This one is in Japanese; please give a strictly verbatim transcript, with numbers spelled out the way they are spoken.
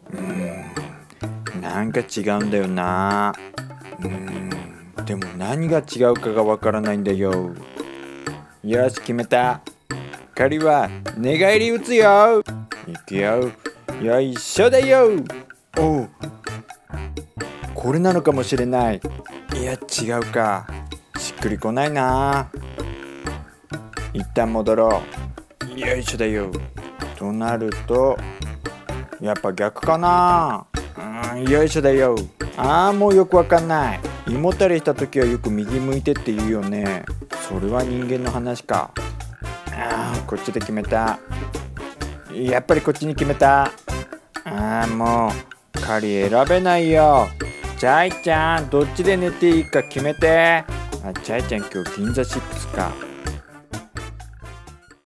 うーん、なんか違うんだよな。うーん、でも何が違うかがわからないんだよ。よし、決めた。仮は寝返り打つよ。いくよ。よいしょだよ。おう、これなのかもしれない。いや、違うか。しっくりこないな。一旦戻ろう。よいしょだよ。となるとやっぱ逆かな。うーん、よいしょだよ。あー、もうよくわかんない。胃もたれした時はよく右向いてって言うよね。それは人間の話か。あー、こっちで決めた。やっぱりこっちに決めた。あー、もうカリ選べないよ。チャイちゃん、どっちで寝ていいか決めて。あ、チャイちゃん今日銀座シックスか。